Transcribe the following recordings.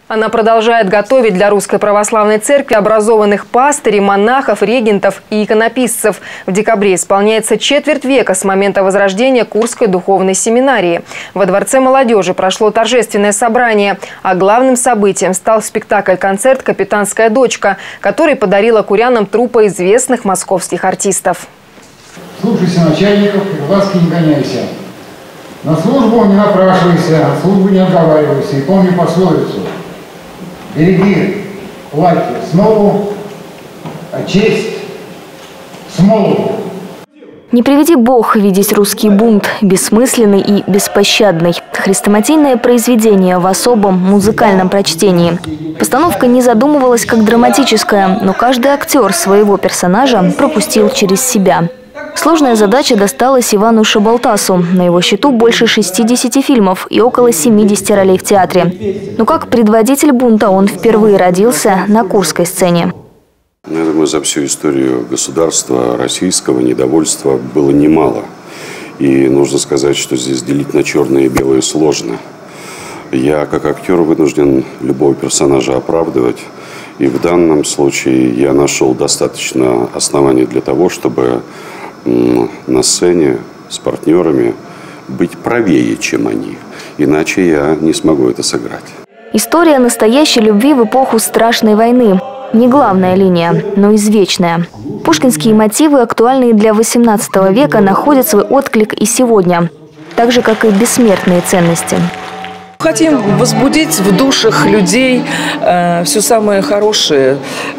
Она продолжает готовить для Русской Православной Церкви образованных пастырей, монахов, регентов и иконописцев. В декабре исполняется четверть века с момента возрождения Курской духовной семинарии. Во Дворце молодежи прошло торжественное собрание, а главным событием стал спектакль-концерт «Капитанская дочка», который подарила курянам труппа известных московских артистов. Слушайся начальников и в ласке не гоняйся. На службу не напрашивайся, от службы не отговаривайся. И помни пословицу: береги платье с нову, а честь с молоду. Не приведи Бог видеть русский бунт, бессмысленный и беспощадный. Хрестоматийное произведение в особом музыкальном прочтении. Постановка не задумывалась как драматическая, но каждый актер своего персонажа пропустил через себя. Сложная задача досталась Ивану Шабалтасу. На его счету больше 60 фильмов и около 70 ролей в театре. Но как предводитель бунта он впервые родился на Курской сцене. Я думаю, за всю историю государства российского недовольства было немало. И нужно сказать, что здесь делить на черное и белое сложно. Я, как актер, вынужден любого персонажа оправдывать. И в данном случае я нашел достаточно оснований для того, чтобы на сцене с партнерами быть правее, чем они. Иначе я не смогу это сыграть. История настоящей любви в эпоху страшной войны. Не главная линия, но извечная. Пушкинские мотивы, актуальные для XVIII века, находят свой отклик и сегодня. Так же, как и бессмертные ценности. Хотим возбудить в душах людей все самое хорошее,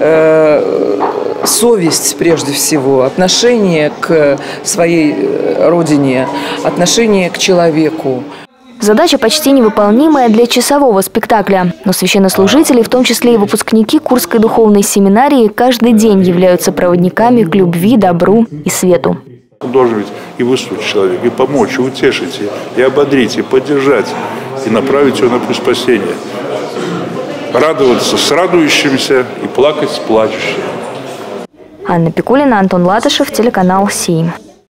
совесть прежде всего, отношение к своей родине, отношение к человеку. Задача почти невыполнимая для часового спектакля. Но священнослужители, в том числе и выпускники Курской духовной семинарии, каждый день являются проводниками к любви, добру и свету. Он должен ведь и выслушать человека, и помочь, и утешить, и ободрить, и поддержать, и направить его на путь спасения. Радоваться с радующимся и плакать с плачущими. Анна Пикулина, Антон Латышев, телеканал СИИ.